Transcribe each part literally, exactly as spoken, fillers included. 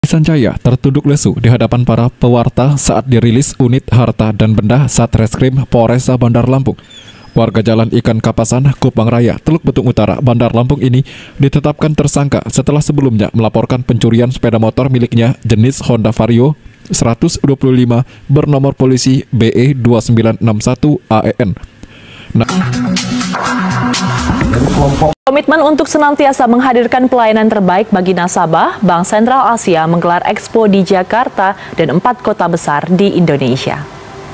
Sanjaya tertunduk lesu di hadapan para pewarta saat dirilis unit harta dan benda Satreskrim Polres Bandar Lampung. Warga Jalan Ikan Kapasan, Kupang Raya, Teluk Betung Utara, Bandar Lampung ini ditetapkan tersangka setelah sebelumnya melaporkan pencurian sepeda motor miliknya jenis Honda Vario seratus dua puluh lima bernomor polisi B E dua sembilan enam satu A E N. Nah, komitmen untuk senantiasa menghadirkan pelayanan terbaik bagi nasabah, Bank Sentral Asia menggelar Expo di Jakarta dan empat kota besar di Indonesia.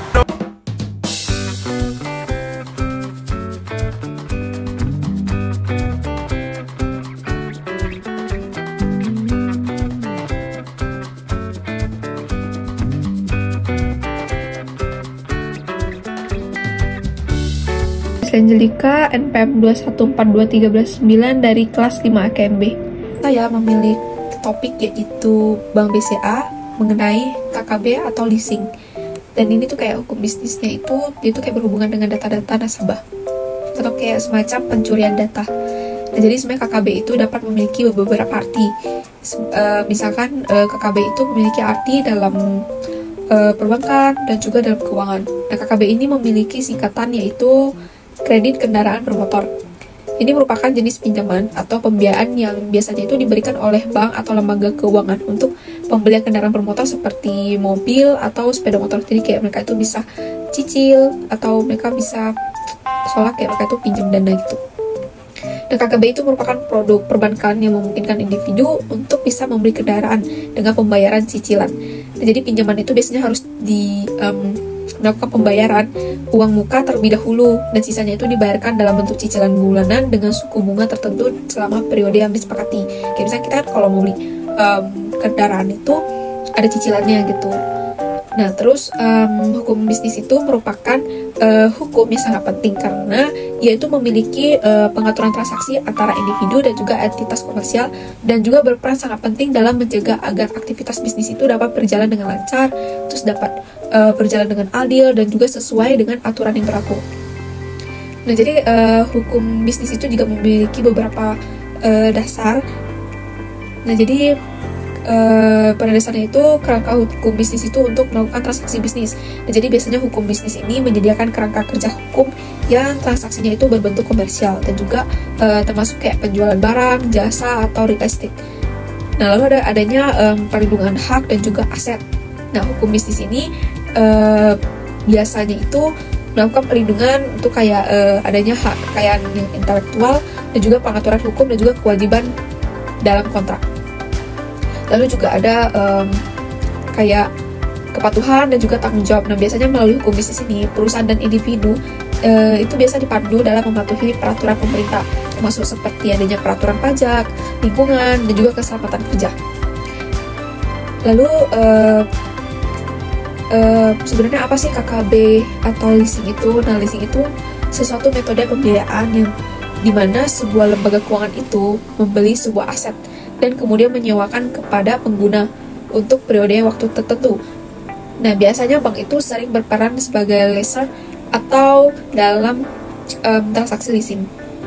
Angelica, N P M dua satu empat dua tiga sembilan dari kelas lima A K M B. Saya memilih topik yaitu Bank B C A mengenai K K B atau leasing. Dan ini tuh kayak hukum bisnisnya itu, dia tuh kayak berhubungan dengan data-data nasabah. Atau kayak semacam pencurian data. Nah, jadi sebenarnya K K B itu dapat memiliki beberapa arti. Uh, misalkan uh, K K B itu memiliki arti dalam uh, perbankan dan juga dalam keuangan. Nah, K K B ini memiliki singkatan yaitu kredit kendaraan bermotor. Ini merupakan jenis pinjaman atau pembiayaan yang biasanya itu diberikan oleh bank atau lembaga keuangan untuk pembelian kendaraan bermotor seperti mobil atau sepeda motor. Jadi kayak mereka itu bisa cicil atau mereka bisa soalnya kayak mereka itu pinjam dana gitu. Dan K K B itu merupakan produk perbankan yang memungkinkan individu untuk bisa membeli kendaraan dengan pembayaran cicilan. Nah, jadi pinjaman itu biasanya harus di um, melakukan pembayaran uang muka terlebih dahulu dan sisanya itu dibayarkan dalam bentuk cicilan bulanan dengan suku bunga tertentu selama periode yang disepakati. Kayak misalnya kita kan kalau mau beli um, kendaraan itu ada cicilannya gitu. Nah terus um, hukum bisnis itu merupakan uh, hukum yang sangat penting karena yaitu memiliki uh, pengaturan transaksi antara individu dan juga entitas komersial dan juga berperan sangat penting dalam menjaga agar aktivitas bisnis itu dapat berjalan dengan lancar, terus dapat uh, berjalan dengan adil dan juga sesuai dengan aturan yang berlaku. Nah jadi uh, hukum bisnis itu juga memiliki beberapa uh, dasar. Nah jadi Uh, pada dasarnya itu kerangka hukum bisnis itu untuk melakukan transaksi bisnis. Nah, jadi biasanya hukum bisnis ini menyediakan kerangka kerja hukum yang transaksinya itu berbentuk komersial dan juga uh, termasuk kayak penjualan barang, jasa atau real estate. Nah lalu ada adanya um, perlindungan hak dan juga aset. Nah hukum bisnis ini uh, biasanya itu melakukan perlindungan untuk kayak uh, adanya hak kekayaan yang intelektual dan juga pengaturan hukum dan juga kewajiban dalam kontrak. Lalu juga ada um, kayak kepatuhan dan juga tanggung jawab. Nah biasanya melalui hukum bisnis ini perusahaan dan individu uh, itu biasa dipandu dalam mematuhi peraturan pemerintah, termasuk seperti adanya peraturan pajak, lingkungan dan juga keselamatan kerja. Lalu uh, uh, sebenarnya apa sih K K B atau leasing itu? Nah leasing itu sesuatu metode pembiayaan yang dimana sebuah lembaga keuangan itu membeli sebuah aset dan kemudian menyewakan kepada pengguna untuk periode waktu tertentu. Nah, biasanya bank itu sering berperan sebagai lessor atau dalam um, transaksi leasing.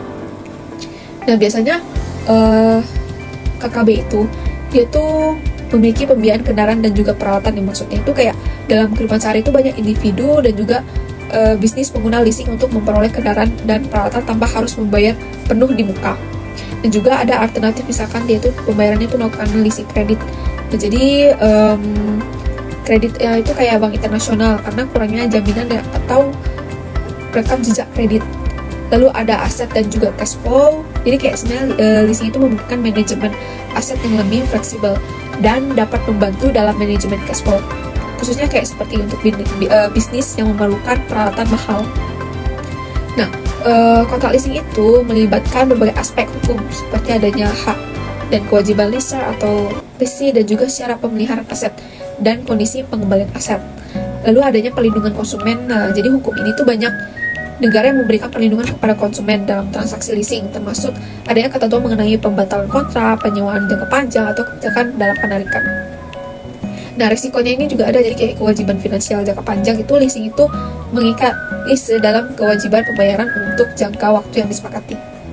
Nah, biasanya uh, K K B itu dia tuh memiliki pembiayaan kendaraan dan juga peralatan, yang maksudnya itu kayak dalam kehidupan sehari itu banyak individu dan juga uh, bisnis pengguna leasing untuk memperoleh kendaraan dan peralatan tanpa harus membayar penuh di muka. Dan juga ada alternatif, misalkan dia itu pembayarannya itu melakukan leasing kredit. Nah, jadi um, kredit ya, itu kayak bank internasional karena kurangnya jaminan ya, atau rekam jejak kredit. Lalu ada aset dan juga cash flow. Jadi kayak sebenarnya uh, leasing itu membutuhkan manajemen aset yang lebih fleksibel dan dapat membantu dalam manajemen cash flow. Khususnya kayak seperti untuk bisnis yang memerlukan peralatan mahal. Nah, Uh, kontrak leasing itu melibatkan berbagai aspek hukum seperti adanya hak dan kewajiban lessor atau lessee dan juga syarat pemeliharaan aset dan kondisi pengembalian aset. Lalu adanya perlindungan konsumen. Nah, jadi hukum ini tuh banyak negara yang memberikan perlindungan kepada konsumen dalam transaksi leasing, termasuk adanya ketentuan mengenai pembatalan kontrak, penyewaan jangka panjang atau kebijakan dalam penarikan. Nah, risikonya ini juga ada, jadi kayak kewajiban finansial jangka panjang itu leasing itu mengikat lease dalam kewajiban pembayaran untuk jangka waktu yang disepakati.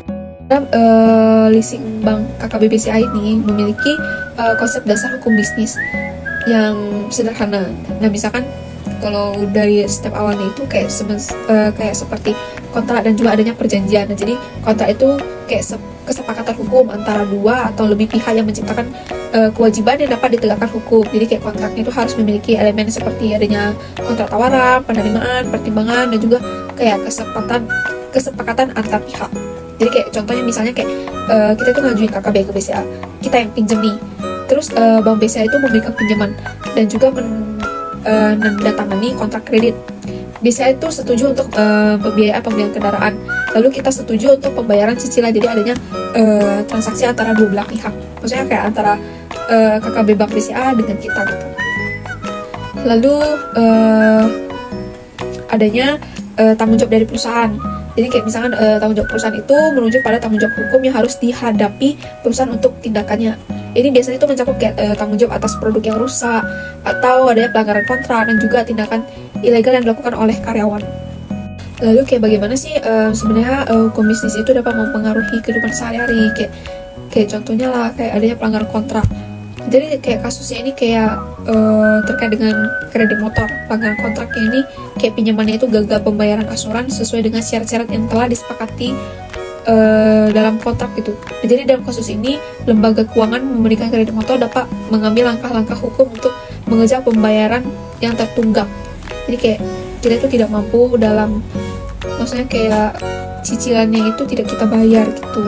Dalam uh, leasing bank K K B B C A ini memiliki uh, konsep dasar hukum bisnis yang sederhana. Nah, misalkan kalau dari step awalnya itu kayak uh, kayak seperti kontrak dan juga adanya perjanjian. Nah, jadi kontrak itu kayak kesepakatan hukum antara dua atau lebih pihak yang menciptakan uh, kewajiban yang dapat ditegakkan hukum. Jadi kayak kontraknya itu harus memiliki elemen seperti adanya kontrak tawaran, penerimaan, pertimbangan, dan juga kayak kesepakatan kesepakatan antar pihak. Jadi kayak contohnya misalnya kayak uh, kita tuh ngajuin K K B ke B C A, kita yang pinjam nih. Terus uh, bank B C A itu memberikan pinjaman dan juga men, uh, menandatangani kontrak kredit. B C A itu setuju untuk uh, pembiayaan pembelian kendaraan. Lalu kita setuju untuk pembayaran cicilan. Jadi adanya uh, transaksi antara dua belah pihak. Maksudnya kayak antara uh, K K B bank B C A dengan kita gitu. Lalu uh, adanya uh, tanggung jawab dari perusahaan. Jadi kayak misalkan uh, tanggung jawab perusahaan itu merujuk pada tanggung jawab hukum yang harus dihadapi perusahaan untuk tindakannya. Ini biasanya itu mencakup kayak uh, tanggung jawab atas produk yang rusak atau adanya pelanggaran kontrak dan juga tindakan ilegal yang dilakukan oleh karyawan. Lalu kayak bagaimana sih uh, sebenarnya uh, hukum bisnis itu dapat mempengaruhi kehidupan sehari-hari? Kayak kayak contohnya lah kayak adanya pelanggaran kontrak. Jadi kayak kasusnya ini kayak uh, terkait dengan kredit motor. Pelanggaran kontraknya ini kayak pinjamannya itu gagal pembayaran asuran sesuai dengan syarat-syarat yang telah disepakati uh, dalam kontrak gitu. Nah, jadi dalam kasus ini lembaga keuangan memberikan kredit motor dapat mengambil langkah-langkah hukum untuk mengejar pembayaran yang tertunggak. Jadi kayak kita itu tidak mampu dalam, maksudnya kayak cicilannya itu tidak kita bayar gitu.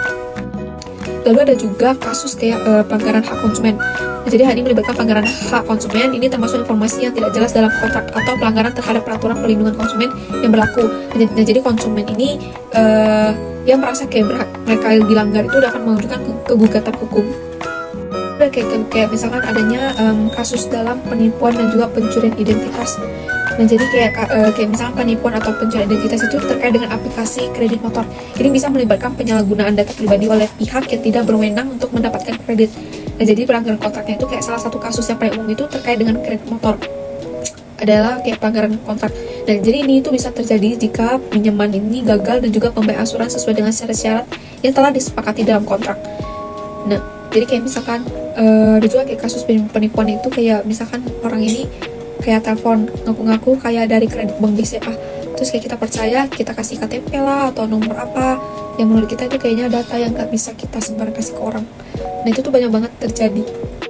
Lalu ada juga kasus kayak uh, pelanggaran hak konsumen. Nah, jadi hal ini melibatkan pelanggaran hak konsumen. Ini termasuk informasi yang tidak jelas dalam kontrak atau pelanggaran terhadap peraturan perlindungan konsumen yang berlaku. Nah, nah jadi konsumen ini uh, yang merasa kayak berhak, mereka yang dilanggar itu dapat mengajukan ke kegugatan hukum. Ada kayak, kayak misalkan adanya um, kasus dalam penipuan dan juga pencurian identitas. Nah, jadi kayak uh, kayak misalnya penipuan atau pencurian identitas itu terkait dengan aplikasi kredit motor. Ini bisa melibatkan penyalahgunaan data pribadi oleh pihak yang tidak berwenang untuk mendapatkan kredit. Nah, jadi pelanggaran kontraknya itu kayak salah satu kasus yang paling umum itu terkait dengan kredit motor adalah kayak pelanggaran kontrak. Dan jadi ini itu bisa terjadi jika pinjaman ini gagal dan juga pembayaran asuran sesuai dengan syarat-syarat yang telah disepakati dalam kontrak. Nah, jadi kayak misalkan uh, ada juga kayak kasus penipuan itu kayak misalkan orang ini kayak telepon ngaku-ngaku kayak dari kredit bank B C A, terus kayak kita percaya, kita kasih K T P lah atau nomor apa yang menurut kita itu kayaknya data yang gak bisa kita sembarang kasih ke orang. Nah, itu tuh banyak banget terjadi.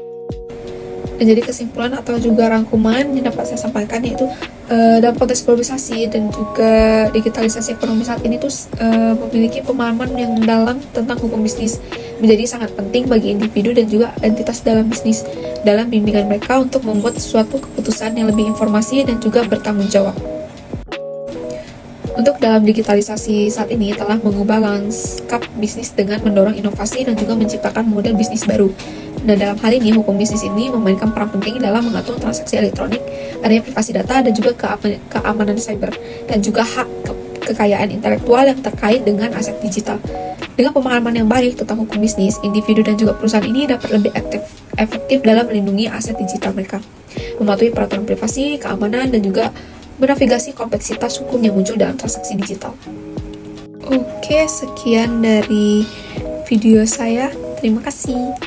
Dan jadi kesimpulan atau juga rangkuman yang dapat saya sampaikan yaitu uh, dalam konteks globalisasi dan juga digitalisasi ekonomi saat ini tuh uh, memiliki pemahaman yang dalam tentang hukum bisnis menjadi sangat penting bagi individu dan juga entitas dalam bisnis dalam bimbingan mereka untuk membuat suatu keputusan yang lebih informasi dan juga bertanggung jawab. Untuk dalam digitalisasi saat ini telah mengubah lanskap bisnis dengan mendorong inovasi dan juga menciptakan model bisnis baru. Nah, dalam hal ini hukum bisnis ini memainkan peran penting dalam mengatur transaksi elektronik, adanya privasi data dan juga keamanan, keamanan cyber dan juga hak ke kekayaan intelektual yang terkait dengan aset digital. Dengan pemahaman yang baik tentang hukum bisnis, individu dan juga perusahaan ini dapat lebih aktif, efektif dalam melindungi aset digital mereka, mematuhi peraturan privasi, keamanan, dan juga menavigasi kompleksitas hukum yang muncul dalam transaksi digital. Oke, sekian dari video saya. Terima kasih.